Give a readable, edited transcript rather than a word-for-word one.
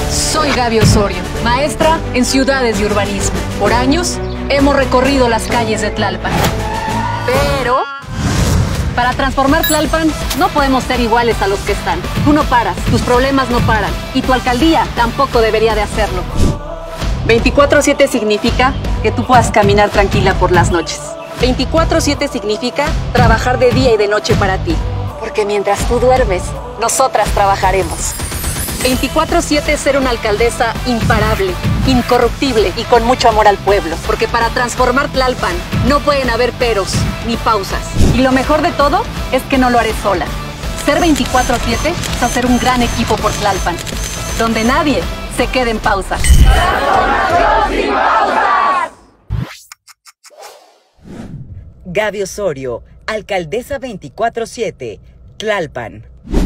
Soy Gaby Osorio, maestra en ciudades y urbanismo. Por años hemos recorrido las calles de Tlalpan. Pero para transformar Tlalpan no podemos ser iguales a los que están. Tú no paras, tus problemas no paran y tu alcaldía tampoco debería de hacerlo. 24/7 significa que tú puedas caminar tranquila por las noches. 24/7 significa trabajar de día y de noche para ti. Porque mientras tú duermes, nosotras trabajaremos. 24/7 ser una alcaldesa imparable, incorruptible y con mucho amor al pueblo. Porque para transformar Tlalpan no pueden haber peros ni pausas. Y lo mejor de todo es que no lo haré sola. Ser 24/7 es hacer un gran equipo por Tlalpan, donde nadie se quede en pausa. Gaby Osorio, alcaldesa 24/7, Tlalpan.